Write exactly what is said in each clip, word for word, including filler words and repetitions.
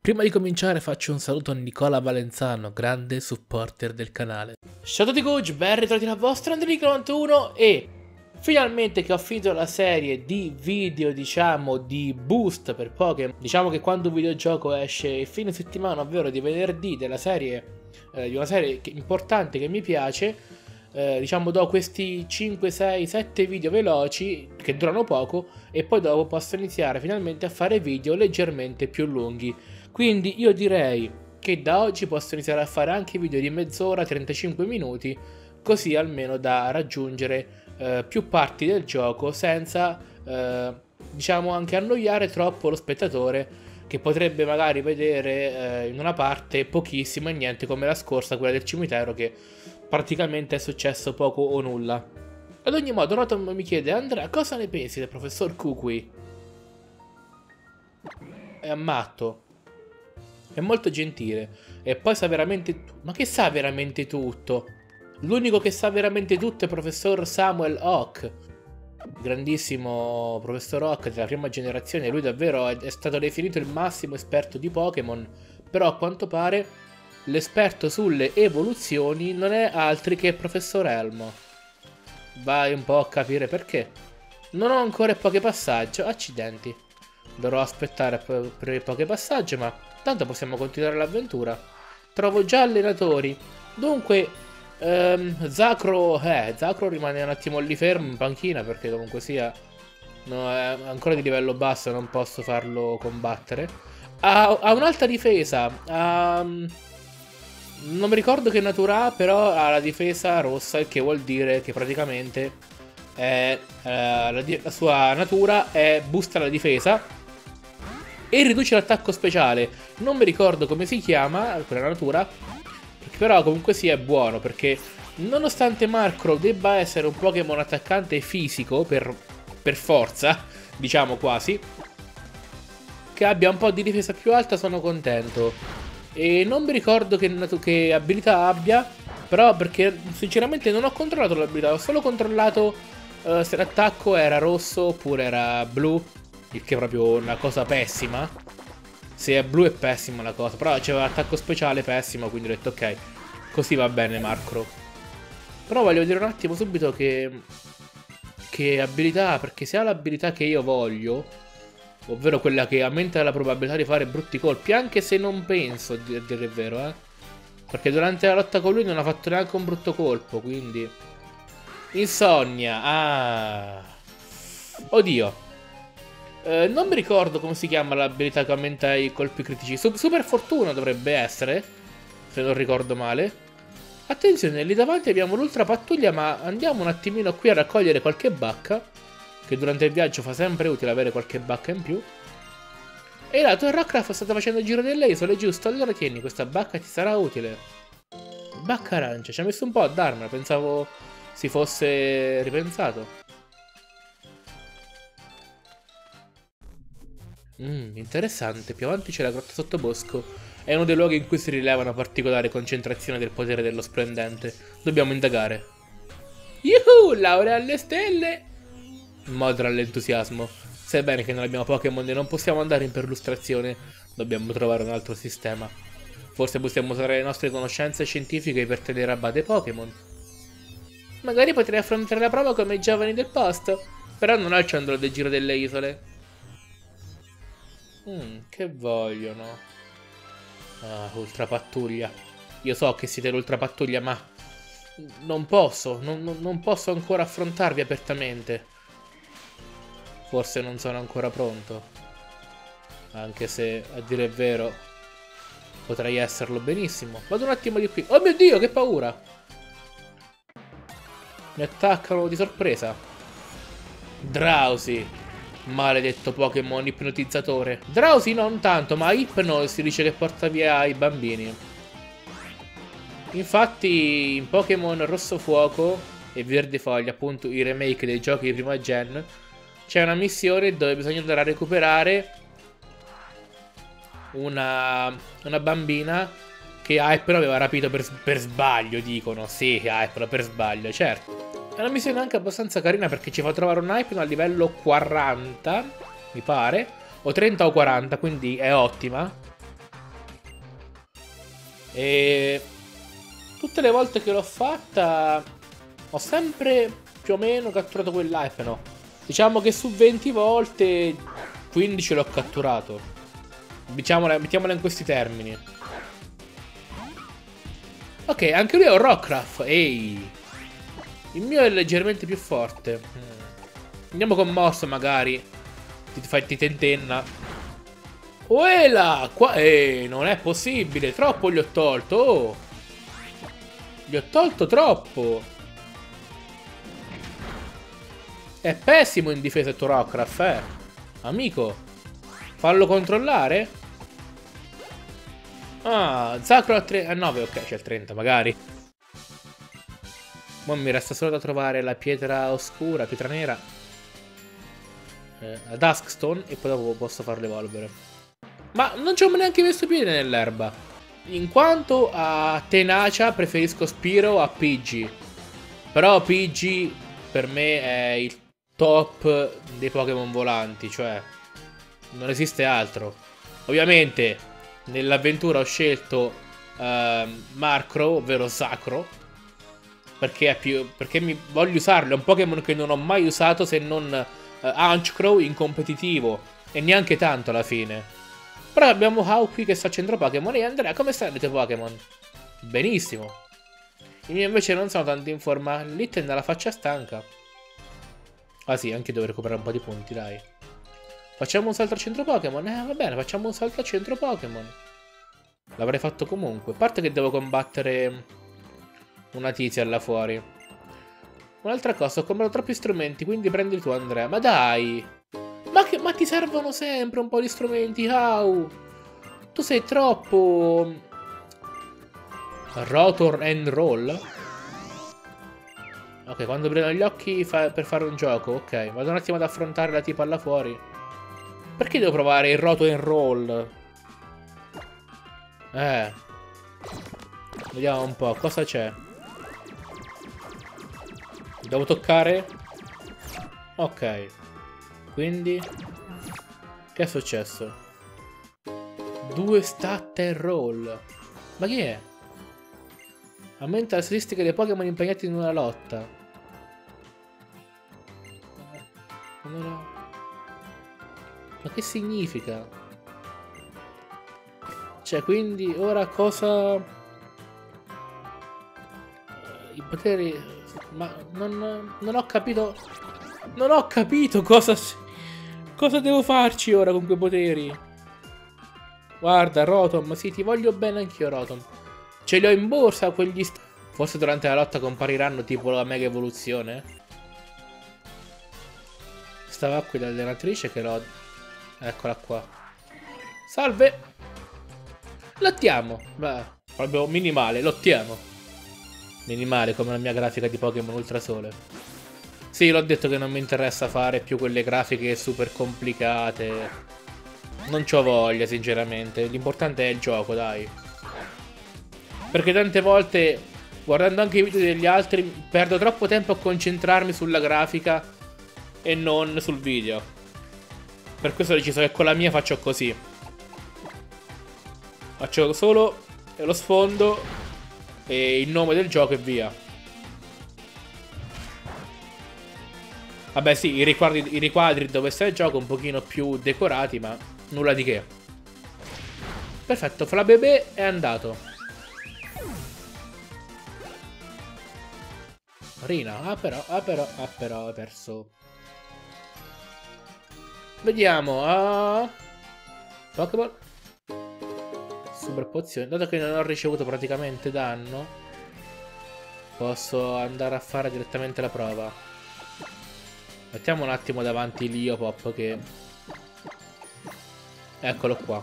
Prima di cominciare faccio un saluto a Nicola Valenzano, grande supporter del canale. Ciao a tutti Gucci, ben ritrovati dal vostro Andrico novantuno e finalmente che ho finito la serie di video, diciamo, di boost per Pokémon. Diciamo che quando un videogioco esce il fine settimana, ovvero di venerdì, della serie, eh, di una serie che, importante che mi piace, eh, diciamo do questi cinque, sei, sette video veloci che durano poco e poi dopo posso iniziare finalmente a fare video leggermente più lunghi. Quindi io direi che da oggi posso iniziare a fare anche video di mezz'ora, trentacinque minuti, così almeno da raggiungere eh, più parti del gioco senza, eh, diciamo, anche annoiare troppo lo spettatore, che potrebbe magari vedere eh, in una parte pochissimo e niente, come la scorsa, quella del cimitero, che praticamente è successo poco o nulla. Ad ogni modo, Rotom mi chiede: Andrea, cosa ne pensi del professor Kukui? È matto. È molto gentile. E poi sa veramente... Ma che sa veramente tutto? L'unico che sa veramente tutto è il professor Samuel Hawk. Grandissimo professor Hawk della prima generazione. Lui davvero è, è stato definito il massimo esperto di Pokémon. Però a quanto pare l'esperto sulle evoluzioni non è altri che il professor Elmo. Vai un po' a capire perché. Non ho ancora il Poképassaggio. Accidenti. Dovrò aspettare per il Poképassaggio, ma tanto possiamo continuare l'avventura. Trovo già allenatori. Dunque, ehm, Zacro, eh, Zacro rimane un attimo lì fermo in panchina perché comunque sia, no, è ancora di livello basso, non posso farlo combattere. Ha, ha un'alta difesa. Ha, non mi ricordo che natura ha, però ha la difesa rossa, il che vuol dire che praticamente è, eh, la, la sua natura è boosta la difesa e riduce l'attacco speciale. Non mi ricordo come si chiama quella natura, però comunque sia è buono, perché nonostante Markrow debba essere un Pokémon attaccante fisico per, per forza, diciamo quasi, che abbia un po' di difesa più alta, sono contento. E non mi ricordo che, che abilità abbia, però perché sinceramente non ho controllato l'abilità, ho solo controllato uh, se l'attacco era rosso oppure era blu, il che è proprio una cosa pessima. Se è blu è pessima la cosa, però c'era l'attacco speciale pessimo, quindi ho detto ok, così va bene Markrow. Però voglio vedere un attimo subito che che abilità, perché se ha l'abilità che io voglio, ovvero quella che aumenta la probabilità di fare brutti colpi, anche se non penso, a dire il vero, eh, perché durante la lotta con lui non ha fatto neanche un brutto colpo, quindi Insonnia. Ah, oddio. Eh, non mi ricordo come si chiama l'abilità che aumenta i colpi critici. Super fortuna dovrebbe essere, se non ricordo male. Attenzione, lì davanti abbiamo l'ultra pattuglia, ma andiamo un attimino qui a raccogliere qualche bacca, che durante il viaggio fa sempre utile avere qualche bacca in più. E là, tu Rockruff sta facendo il giro delle isole, giusto? Allora tieni, questa bacca ti sarà utile. Bacca arancia, ci ha messo un po' a darmela, pensavo si fosse ripensato. Mmm, interessante. Più avanti c'è la grotta sottobosco. È uno dei luoghi in cui si rileva una particolare concentrazione del potere dello splendente. Dobbiamo indagare. Yuhu! Laurea alle stelle! Modera l'entusiasmo. Sai bene che non abbiamo Pokémon e non possiamo andare in perlustrazione. Dobbiamo trovare un altro sistema. Forse possiamo usare le nostre conoscenze scientifiche per tenere a bada i Pokémon. Magari potrei affrontare la prova come i giovani del posto. Però non ho il ciondolo del giro delle isole. Mm, che vogliono? Ah, ultra pattuglia. Io so che siete l'ultra pattuglia, ma non posso, non, non, non posso ancora affrontarvi apertamente. Forse non sono ancora pronto. Anche se, a dire il vero, potrei esserlo benissimo. Vado un attimo di qui. Oh mio Dio, che paura! Mi attaccano di sorpresa. Drowsy. Maledetto Pokémon ipnotizzatore. Drowsy non tanto, ma Hypno si dice che porta via i bambini. Infatti in Pokémon Rosso Fuoco e Verde Foglia, appunto i remake dei giochi di prima gen, c'è una missione dove bisogna andare a recuperare una, una bambina che Hypno aveva rapito per, per sbaglio, dicono. Sì, Hypno per sbaglio, certo. È una missione anche abbastanza carina perché ci fa trovare un Hypno a livello quaranta, mi pare, o trenta o quaranta, quindi è ottima. E tutte le volte che l'ho fatta ho sempre più o meno catturato quell'hype, no? Diciamo che su venti volte quindici l'ho catturato. Diciamola, mettiamola in questi termini. Ok, anche lui è un Rockruff. Ehi. Il mio è leggermente più forte. Andiamo con Morso magari. Ti fai ti tentenna. Uela! Qua... Eh, non è possibile. Troppo gli ho tolto. Oh. Gli ho tolto troppo. È pessimo in difesa il tuo Rockruff, eh. Amico. Fallo controllare. Ah, Zacro a, a nove. Ok, c'è il trenta magari. Ora mi resta solo da trovare la pietra oscura, pietra nera. Eh, la Duskstone. E poi dopo posso farlo evolvere. Ma non ci ho neanche messo piede nell'erba. In quanto a tenacia preferisco Spiro a Pidgey. Però Pidgey per me è il top dei Pokémon volanti. Cioè non esiste altro. Ovviamente nell'avventura ho scelto uh, Markrow, ovvero Sacro. Perché, è più, perché mi voglio usarlo. È un Pokémon che non ho mai usato se non uh, Honchkrow in competitivo. E neanche tanto alla fine. Però abbiamo Hau qui che sta a centro Pokémon. E Andrea, come stanno i tuoi Pokémon? Benissimo. I miei invece non sono tanto in forma. Litten ha la faccia stanca. Ah sì, anche devo recuperare un po' di punti, dai. Facciamo un salto al centro Pokémon? Eh, va bene, facciamo un salto al centro Pokémon. L'avrei fatto comunque. A parte che devo combattere una tizia là fuori. Un'altra cosa, ho comprato troppi strumenti, quindi prendi tu, Andrea. Ma dai! Ma, che, ma ti servono sempre un po' di strumenti, Hau! Tu sei troppo... Rotor and Roll? Ok, quando prendo gli occhi fa per fare un gioco, ok. Vado un attimo ad affrontare la tipa là fuori. Perché devo provare il Rotor and Roll? Eh. Vediamo un po', cosa c'è? Devo toccare? Ok. Quindi che è successo? Due stat and roll. Ma chi è? Aumenta le statistiche dei Pokémon impegnati in una lotta. Ma che significa? Cioè, quindi ora cosa... I poteri... Ma non, non ho capito... Non ho capito cosa... Cosa devo farci ora con quei poteri? Guarda, Rotom, sì, ti voglio bene anch'io, Rotom. Ce li ho in borsa quegli... Forse durante la lotta compariranno tipo la mega evoluzione? Stava qui l'allenatrice che l'ho... Eccola qua. Salve! Lottiamo! Beh, proprio minimale, lottiamo. Minimale come la mia grafica di Pokémon Ultrasole. Sì, l'ho detto che non mi interessa fare più quelle grafiche super complicate. Non c'ho voglia, sinceramente. L'importante è il gioco, dai. Perché tante volte, guardando anche i video degli altri, perdo troppo tempo a concentrarmi sulla grafica e non sul video. Per questo ho deciso che con la mia faccio così. Faccio solo lo sfondo e il nome del gioco e via. Vabbè sì, i riquadri, i riquadri dove sta il gioco un pochino più decorati, ma nulla di che. Perfetto, Flabébé è andato. Rina, ah però, ah però, ah però, ha perso. Vediamo, ah... Pokéball. Super pozione. Dato che non ho ricevuto praticamente danno, posso andare a fare direttamente la prova. Mettiamo un attimo davanti l'Iopop che... Eccolo qua.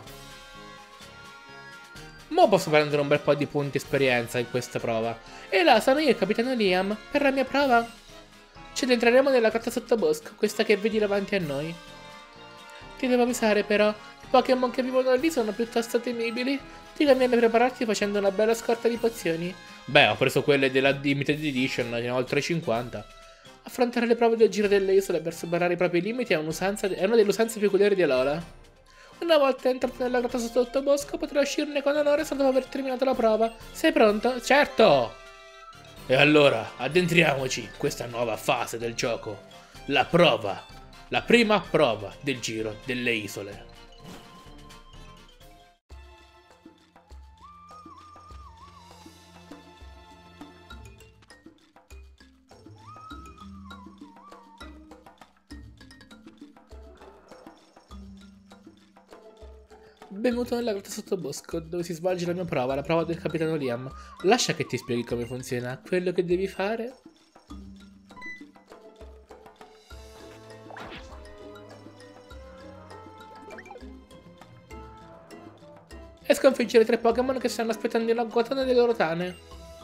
Mo posso prendere un bel po' di punti esperienza in questa prova. E là, sono io il capitano Liam. Per la mia prova ci addentreremo nella grotta sottobosco, questa che vedi davanti a noi. Ti devo avvisare però, i Pokémon che vivono lì sono piuttosto temibili. Ti conviene prepararti facendo una bella scorta di pozioni. Beh, ho preso quelle della Limited Edition, ne ho oltre cinquanta. Affrontare le prove del giro delle isole per superare i propri limiti è, è una delle usanze più peculiari di Alola. Una volta entrato nella grotta sottobosco potrai uscirne con onore solo dopo aver terminato la prova. Sei pronto? Certo! E allora, addentriamoci in questa nuova fase del gioco. La prova. La prima prova del giro delle isole. Benvenuto nella grotta sottobosco, dove si svolge la mia prova, la prova del capitano Liam. Lascia che ti spieghi come funziona. Quello che devi fare è sconfiggere tre Pokémon che stanno aspettando in agguato nelle loro tane.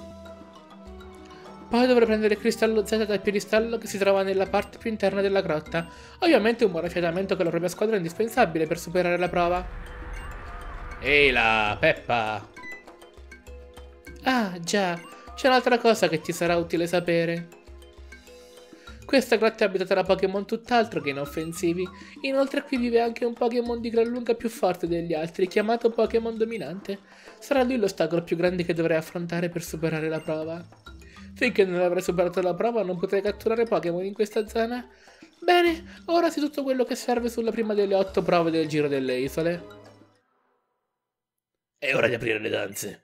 Poi dovrai prendere il cristallo Z dal piedistallo che si trova nella parte più interna della grotta. Ovviamente un buon affiatamento con la propria squadra è indispensabile per superare la prova. Ehi là, Peppa! Ah, già, c'è un'altra cosa che ti sarà utile sapere. Questa grotta è abitata da Pokémon tutt'altro che inoffensivi. Inoltre qui vive anche un Pokémon di gran lunga più forte degli altri, chiamato Pokémon Dominante. Sarà lui l'ostacolo più grande che dovrai affrontare per superare la prova. Finché non avrai superato la prova non potrai catturare Pokémon in questa zona. Bene, ora sai tutto quello che serve sulla prima delle otto prove del Giro delle Isole. È ora di aprire le danze.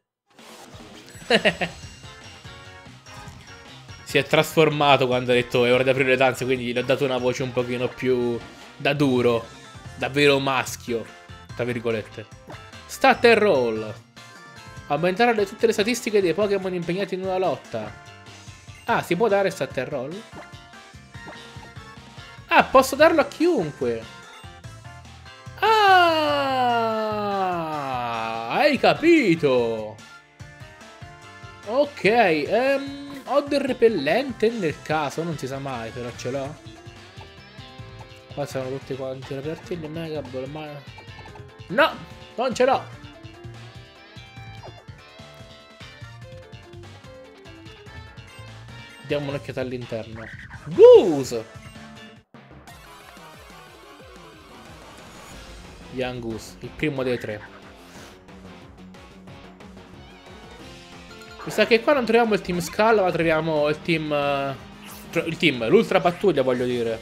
Si è trasformato quando ha detto è ora di aprire le danze, quindi gli ho dato una voce un pochino più da duro, da vero maschio, tra virgolette. Stat and roll. Aumentare le, tutte le statistiche dei Pokémon impegnati in una lotta. Ah, si può dare stat and roll? Ah, posso darlo a chiunque. Ah, hai capito? Ok, ehm, ho del repellente nel caso, non si sa mai, però ce l'ho. Qua sono tutti quanti repertili, mega ball, ma... No, non ce l'ho. Diamo un'occhiata all'interno. Goose! Young Goose, il primo dei tre. Mi sa che qua non troviamo il team Skull, ma troviamo il team... Uh, il team, l'ultra pattuglia voglio dire.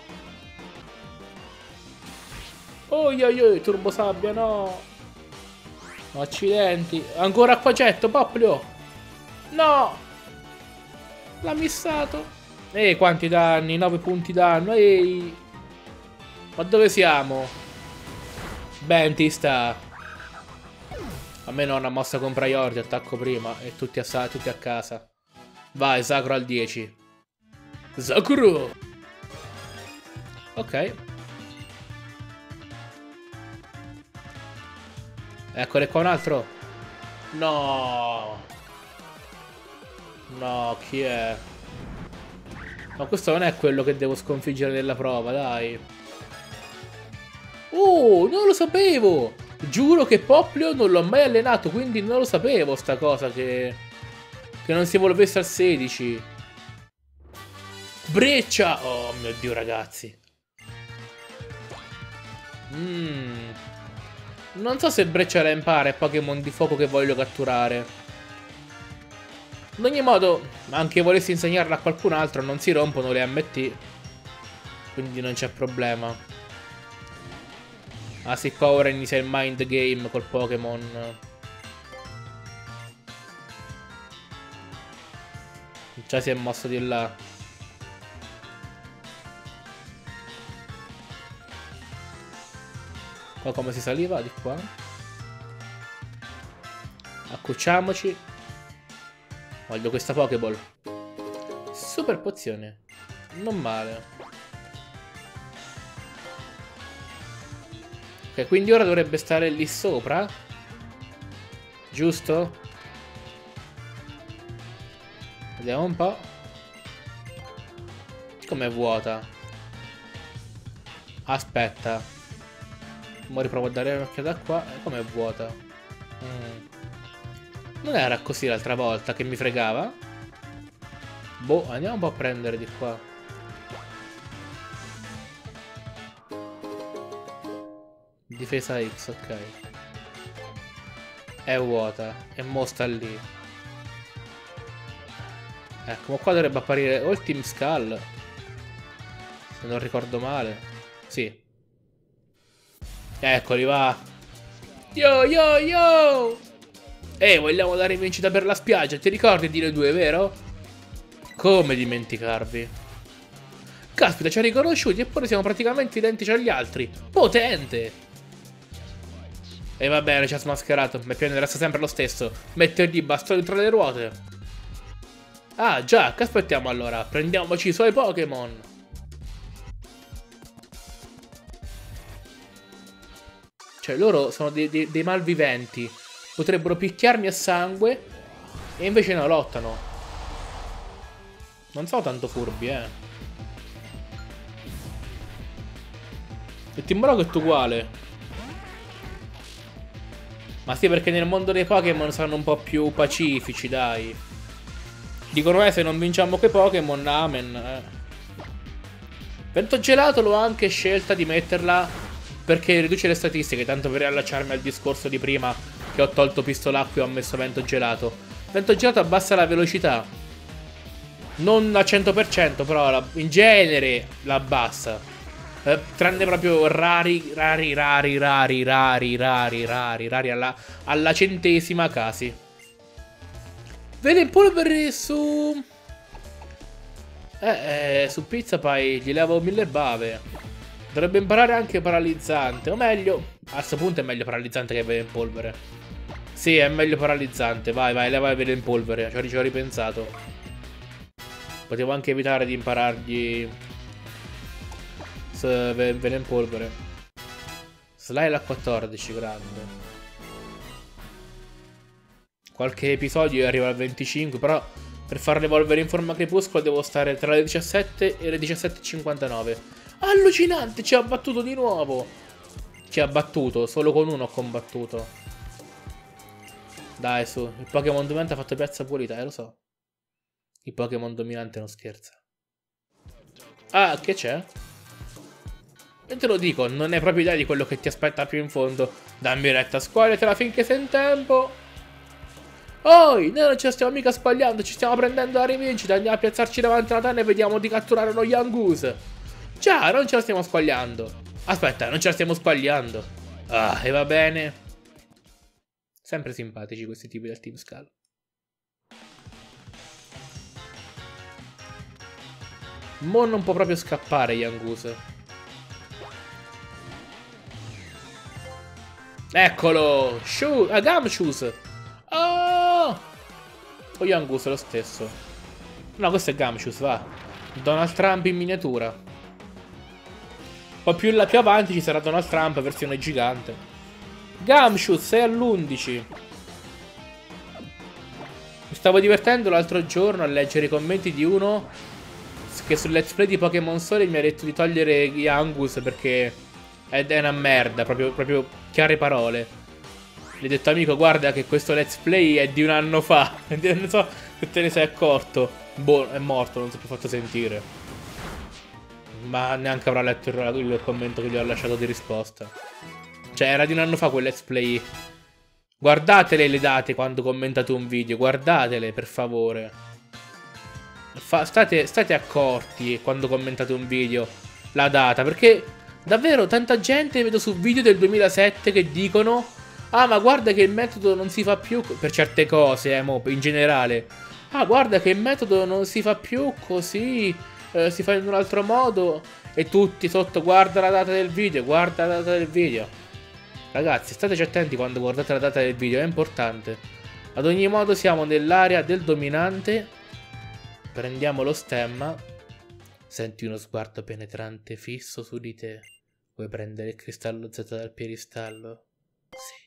Oi oi oi, turbo sabbia, no. Accidenti. Ancora qua getto, Poplio. No. L'ha missato. Ehi, quanti danni, nove punti danno, ehi. Ma dove siamo? Ben, ti sta. A me non una mossa con priority, attacco prima e tutti a, tutti a casa. Vai, Sacro al dieci. Sakura! Ok. Eccole qua un altro. No. No, chi è? Ma questo non è quello che devo sconfiggere nella prova, dai. Oh, non lo sapevo! Giuro che Poplio non l'ho mai allenato, quindi non lo sapevo sta cosa che... Che non si evolvesse al sedici. Breccia! Oh mio Dio, ragazzi. Mmm... Non so se Breccia la impara è Pokémon di fuoco che voglio catturare. In ogni modo, anche volessi insegnarla a qualcun altro, non si rompono le M T. Quindi non c'è problema. Ah sì, qua ora inizia il mind game col Pokémon. Già si è mosso di là. Qua come si saliva? Di qua. Accucciamoci. Voglio questa Pokéball. Super pozione. Non male. Ok, quindi ora dovrebbe stare lì sopra. Giusto? Vediamo un po'. Com'è vuota? Aspetta. Ora riprovo a dare un'occhiata qua. Com'è vuota? Mm. Non era così l'altra volta che mi fregava? Boh, andiamo un po' a prendere di qua. Di Difesa X, ok. È vuota. E mo sta lì. Ecco, ma qua dovrebbe apparire o il Team Skull, se non ricordo male. Sì. Eccoli, va. Yo, yo, yo! Ehi, vogliamo dare vincita per la spiaggia. Ti ricordi di noi due, vero? Come dimenticarvi? Caspita, ci ha riconosciuti eppure siamo praticamente identici agli altri. Potente! E va bene, ci ha smascherato. Ma il piano resta sempre lo stesso. Mettergli i bastoni tra le ruote. Ah, già, che aspettiamo allora? Prendiamoci i suoi Pokémon. Cioè, loro sono dei, dei, dei malviventi. Potrebbero picchiarmi a sangue. E invece no, lottano. Non sono tanto furbi, eh. Il Team Rocket è uguale. Ma sì, perché nel mondo dei Pokémon sono un po' più pacifici, dai. Dicono, eh, se non vinciamo quei Pokémon, amen. Eh. Vento Gelato l'ho anche scelta di metterla perché riduce le statistiche, tanto per riallacciarmi al discorso di prima che ho tolto Pistolacqua e ho messo Vento Gelato. Vento Gelato abbassa la velocità. Non al cento per cento, però la, in genere la abbassa. Eh, tranne proprio rari, rari, rari, rari, rari, rari, rari, rari, alla, alla centesima casi. Vede in polvere su... Eh, eh, su Pizza Pie gli levo mille bave. Dovrebbe imparare anche paralizzante. O meglio, a questo punto è meglio paralizzante che vede in polvere. Sì, è meglio paralizzante. Vai, vai, leva vede in polvere. Ci ho, ci ho ripensato. Potevo anche evitare di imparargli vede in polvere. Slime a quattordici, grande. Qualche episodio arriva al venticinque, però per farlo evolvere in forma crepuscolo devo stare tra le diciassette e le diciassette e cinquantanove. Allucinante, ci ha battuto di nuovo. Ci ha battuto, solo con uno ho combattuto. Dai, su, il Pokémon dominante ha fatto piazza pulita, eh, lo so. Il Pokémon dominante non scherza. Ah, che c'è? E te lo dico, non hai proprio idea di quello che ti aspetta più in fondo. Dammi retta, squagliatela finché sei in tempo. Oi, noi non ci stiamo mica sbagliando, ci stiamo prendendo la rivincita. Andiamo a piazzarci davanti alla tana e vediamo di catturare uno Yangoose. Già, non ce la stiamo sbagliando. Aspetta, non ce la stiamo sbagliando. Ah, e va bene. Sempre simpatici questi tipi del Team Skull. Mo non può proprio scappare Yangoose. Eccolo! Shoe, ah, Gumshoes! Oh! O Yangoose è lo stesso. No, questo è Gumshoes, va. Donald Trump in miniatura. Poi più in là più avanti ci sarà Donald Trump versione gigante. Gumshoes, sei all'undici. Mi stavo divertendo l'altro giorno a leggere i commenti di uno che sul let's play di Pokémon Sole mi ha detto di togliere Yangoose perché è una merda, proprio, proprio chiare parole. Gli ho detto, amico, guarda che questo let's play è di un anno fa. Non so se te ne sei accorto. Boh, è morto, non si è più fatto sentire. Ma neanche avrà letto il, il commento che gli ho lasciato di risposta. Cioè, era di un anno fa quel let's play. Guardatele le date quando commentate un video. Guardatele, per favore. Fa, state, state accorti quando commentate un video la data, perché davvero tanta gente vedo su video del duemilasette che dicono: ah, ma guarda che il metodo non si fa più per certe cose, eh, mo, in generale. Ah, guarda che il metodo non si fa più così, eh, si fa in un altro modo. E tutti sotto, guarda la data del video, guarda la data del video. Ragazzi, stateci attenti quando guardate la data del video, è importante. Ad ogni modo siamo nell'area del dominante. Prendiamo lo stemma. Senti uno sguardo penetrante fisso su di te. Vuoi prendere il cristallo Z dal piedistallo? Sì.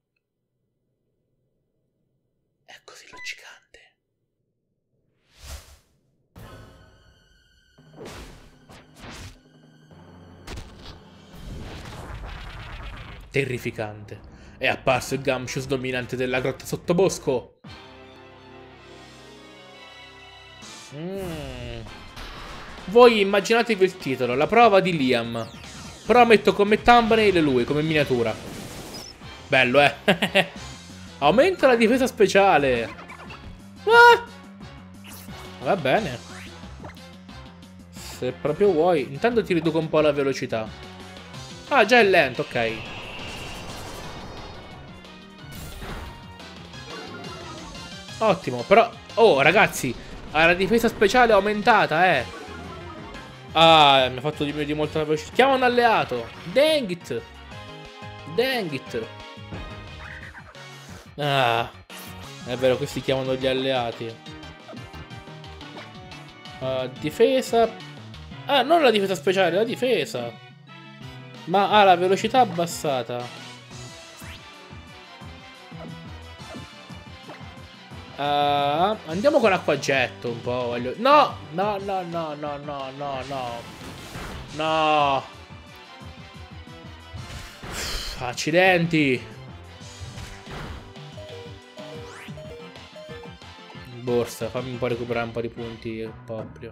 È così luccicante. Terrificante. È apparso il Gumshoes dominante della grotta sottobosco. Mm. Voi immaginatevi il titolo, la prova di Liam. Però metto come thumbnail lui, come miniatura. Bello, eh. Aumenta la difesa speciale. Ah! Va bene. Se proprio vuoi. Intanto ti riduco un po' la velocità. Ah, già è lento, ok. Ottimo, però... Oh, ragazzi, ha la difesa speciale aumentata, eh. Ah, mi ha fatto diminuire di molto la velocità. Chiama un alleato. Dang it. Dang it. Ah, è vero, questi chiamano gli alleati. Uh, difesa. Ah, non la difesa speciale, la difesa. Ma ha la velocità abbassata. Uh, andiamo con acquagetto un po'. Voglio... No, no, no, no, no, no, no, no. No. Accidenti. Borsa, fammi un po' recuperare un po' di punti proprio.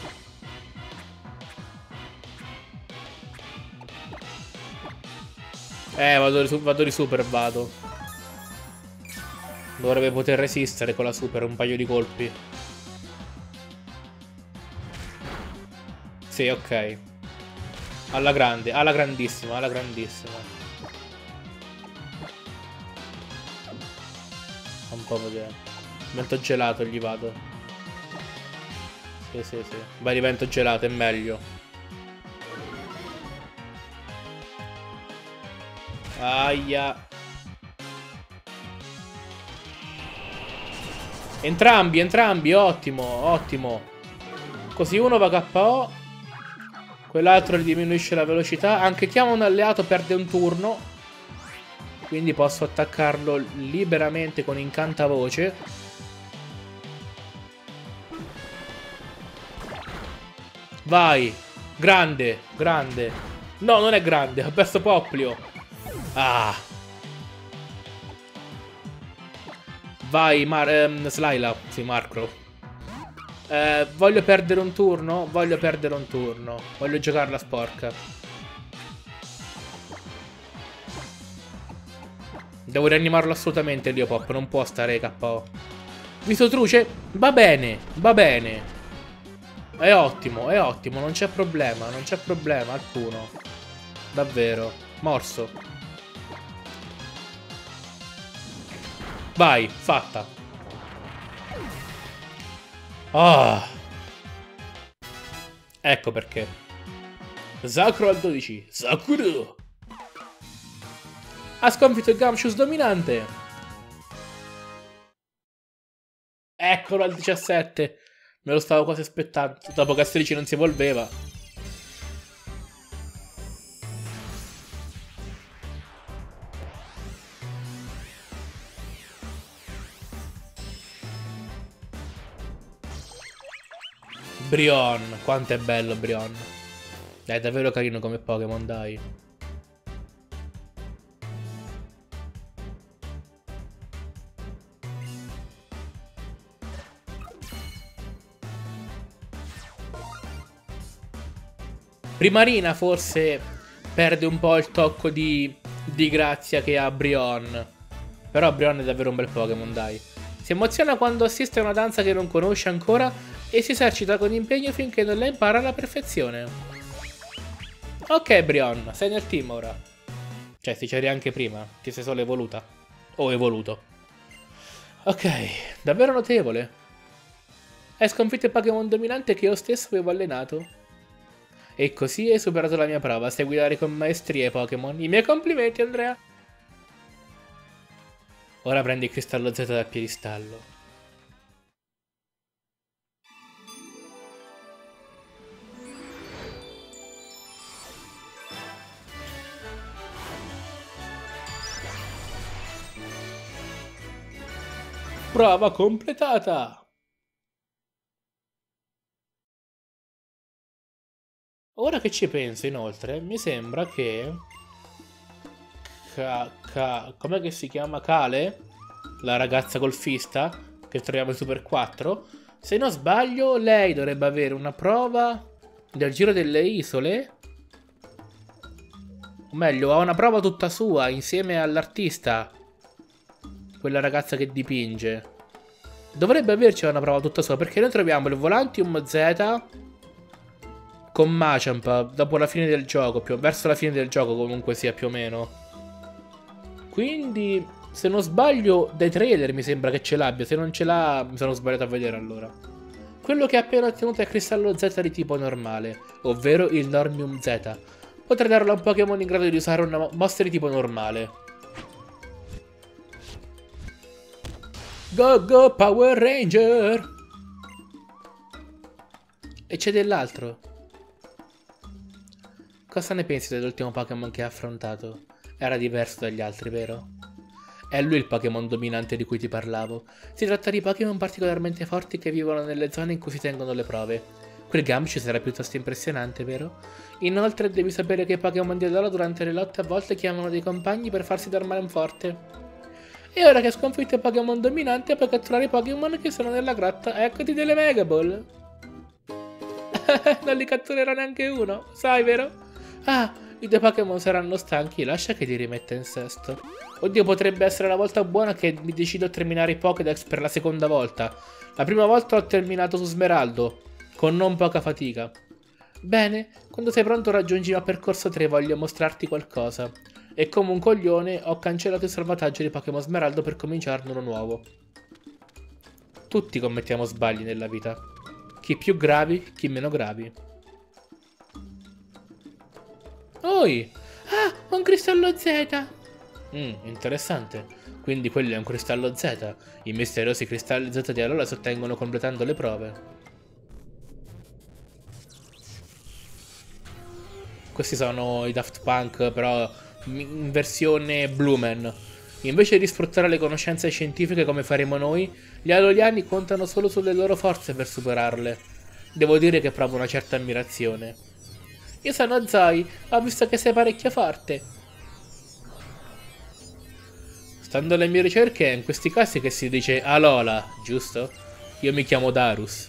Eh, vado di, vado di super, vado. Dovrebbe poter resistere con la super un paio di colpi. Sì, ok. Alla grande, alla grandissima, alla grandissima. Un po' vedere. Vento gelato gli vado. Sì, sì, sì. Vai di vento gelato, è meglio. Aia. Entrambi, entrambi, ottimo, ottimo. Così uno va K O. Quell'altro gli diminuisce la velocità. Anche chiama un alleato, perde un turno. Quindi posso attaccarlo liberamente con incantavoce. Vai. Grande, grande. No, non è grande, ho perso Poplio. Ah. Vai, Mar ehm, Slayla. Sì, Markrow. Eh, voglio perdere un turno? Voglio perdere un turno. Voglio giocarla sporca. Devo rianimarlo assolutamente, Leopop. Non può stare K O. Visto truce? Va bene, va bene. È ottimo, è ottimo. Non c'è problema, non c'è problema alcuno. Davvero. Morso. Vai, fatta. Ah. Ecco perché. Sakura al dodici. Sakura. Ha sconfitto il Gumshoes dominante. Eccolo al diciassette. Me lo stavo quasi aspettando. Dopo che a sedici non si evolveva. Brion. Quanto è bello Brion. È davvero carino come Pokémon, dai. Primarina forse perde un po' il tocco di, di grazia che ha Brion. Però Brion è davvero un bel Pokémon, dai. Si emoziona quando assiste a una danza che non conosce ancora e si esercita con impegno finché non la impara alla perfezione. Ok Brion, sei nel team ora. Cioè, si c'eri anche prima, ti sei solo evoluta. O evoluto. Ok, davvero notevole. Hai sconfitto il Pokémon dominante che io stesso avevo allenato. E così hai superato la mia prova, sai guidare con maestria i Pokémon. I miei complimenti, Andrea. Ora prendi il cristallo Z dal piedistallo. Prova completata! Ora che ci penso, inoltre, mi sembra che... Ca... Ca... Com'è che si chiama? Kale? La ragazza golfista che troviamo in Super quattro. Se non sbaglio, lei dovrebbe avere una prova del Giro delle Isole. O meglio, ha una prova tutta sua, insieme all'artista. Quella ragazza che dipinge. Dovrebbe averci una prova tutta sua, perché noi troviamo il Volantium Z con Machamp dopo la fine del gioco, più, verso la fine del gioco comunque sia più o meno. Quindi, se non sbaglio, dai trailer mi sembra che ce l'abbia. Se non ce l'ha, mi sono sbagliato a vedere allora. Quello che ha appena ottenuto è cristallo Z di tipo normale, ovvero il Normium Z. Potrei darlo a un Pokémon in grado di usare una mossa di tipo normale. Go go Power Ranger! E c'è dell'altro. Cosa ne pensi dell'ultimo Pokémon che ha affrontato? Era diverso dagli altri, vero? È lui il Pokémon dominante di cui ti parlavo. Si tratta di Pokémon particolarmente forti che vivono nelle zone in cui si tengono le prove. Quel Gumshoe sarà piuttosto impressionante, vero? Inoltre devi sapere che i Pokémon di allora durante le lotte a volte chiamano dei compagni per farsi dar male forte. E ora che hai sconfitto il Pokémon dominante puoi catturare i Pokémon che sono nella grotta. Eccoti delle Mega Ball. Non li catturerò neanche uno, sai, vero? Ah, i due Pokémon saranno stanchi, lascia che ti rimetta in sesto. Oddio, potrebbe essere la volta buona che mi decido a terminare i Pokédex per la seconda volta. La prima volta l'ho terminato su Smeraldo, con non poca fatica. Bene, quando sei pronto raggiungi il percorso tre, voglio mostrarti qualcosa. E come un coglione ho cancellato il salvataggio di Pokémon Smeraldo per cominciarne uno nuovo. Tutti commettiamo sbagli nella vita. Chi più gravi, chi meno gravi. Oi! Ah, un cristallo Z! Mmm, interessante. Quindi quello è un cristallo Z. I misteriosi cristalli Z di allora si ottengono completando le prove. Questi sono i Daft Punk, però in versione Blumen. Invece di sfruttare le conoscenze scientifiche come faremo noi, gli Aloliani contano solo sulle loro forze per superarle. Devo dire che provo una certa ammirazione. Io sono Zoe, ho visto che sei parecchio forte. Stando alle mie ricerche, è in questi casi che si dice Alola, giusto? Io mi chiamo Darus.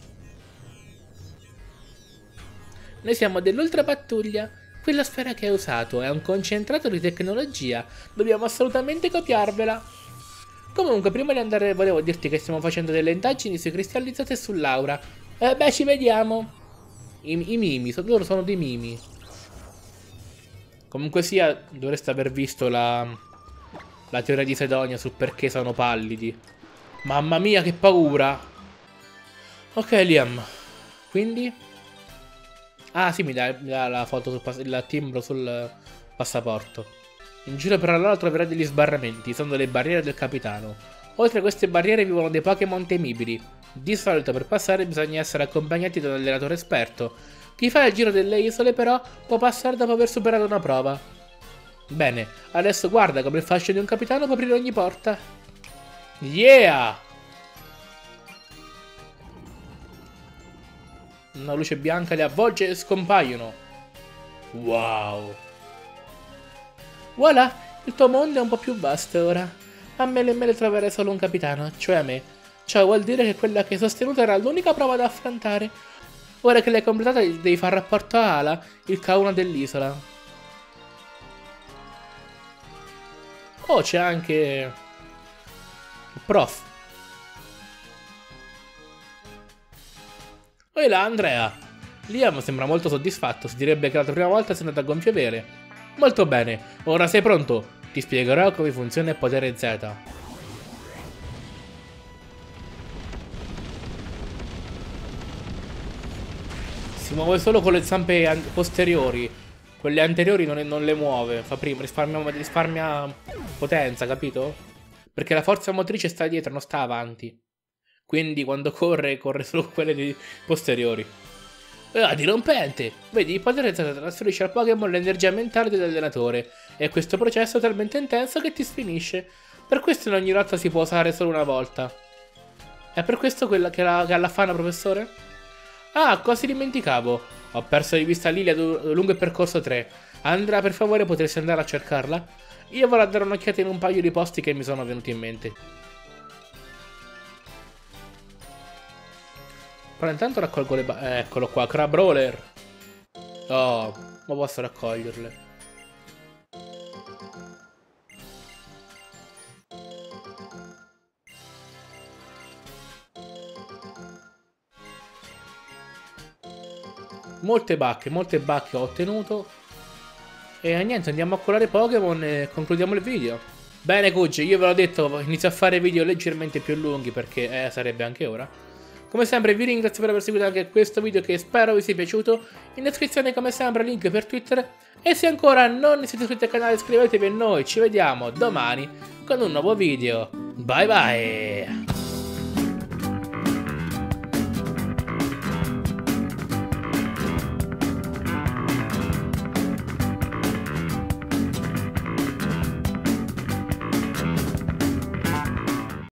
Noi siamo dell'Ultra Pattuglia. Quella sfera che hai usato è un concentrato di tecnologia. Dobbiamo assolutamente copiarvela. Comunque, prima di andare volevo dirti che stiamo facendo delle indagini sui cristallizzati e sull'aura. Eh beh, ci vediamo. I, i mimi, loro sono dei mimi. Comunque sia, dovreste aver visto la, la teoria di Sedonia sul perché sono pallidi. Mamma mia, che paura. Ok, Liam. Quindi... Ah sì, mi dà, mi dà la foto, sul il timbro sul passaporto. In giro per allora troverai degli sbarramenti, sono le barriere del capitano. Oltre a queste barriere vivono dei Pokémon temibili. Di solito per passare bisogna essere accompagnati da un allenatore esperto. Chi fa il giro delle isole però può passare dopo aver superato una prova. Bene, adesso guarda come il fascio di un capitano può aprire ogni porta. Yeah! Una luce bianca li avvolge e scompaiono. Wow. Voilà, il tuo mondo è un po' più vasto ora. A me e me le troverai solo un capitano, cioè me. Ciò vuol dire che quella che hai sostenuto era l'unica prova da affrontare. Ora che l'hai completata devi fare rapporto a Ala, il K uno dell'isola. Oh, c'è anche... il prof. Oi là, Andrea. Liam sembra molto soddisfatto, si direbbe che la tua prima volta sei andato a gonfie vele. Molto bene, ora sei pronto? Ti spiegherò come funziona il potere Z. Si muove solo con le zampe posteriori. Quelle anteriori non, non le muove. Fa prima, risparmia, risparmia potenza, capito? Perché la forza motrice sta dietro, non sta avanti. Quindi quando corre, corre solo quelle di posteriori. Ah, dirompente! Vedi, il potere Z trasferisce al Pokémon l'energia mentale dell'allenatore. E questo processo è talmente intenso che ti sfinisce. Per questo in ogni lotta si può usare solo una volta. È per questo quella che, la, che ha la fana, professore? Ah, quasi dimenticavo. Ho perso di vista Lilia lungo il percorso tre. Andrea, per favore, potresti andare a cercarla? Io vorrò dare un'occhiata in un paio di posti che mi sono venuti in mente. Però intanto raccolgo le... Eh, eccolo qua, Crabrawler. Oh, ma posso raccoglierle. Molte bacche, molte bacche ho ottenuto. E niente, andiamo a collare Pokémon e concludiamo il video. Bene Kuji, io ve l'ho detto, inizio a fare video leggermente più lunghi perché eh, sarebbe anche ora. Come sempre vi ringrazio per aver seguito anche questo video che spero vi sia piaciuto. In descrizione come sempre link per Twitter. E se ancora non siete iscritti al canale iscrivetevi e noi ci vediamo domani con un nuovo video. Bye bye!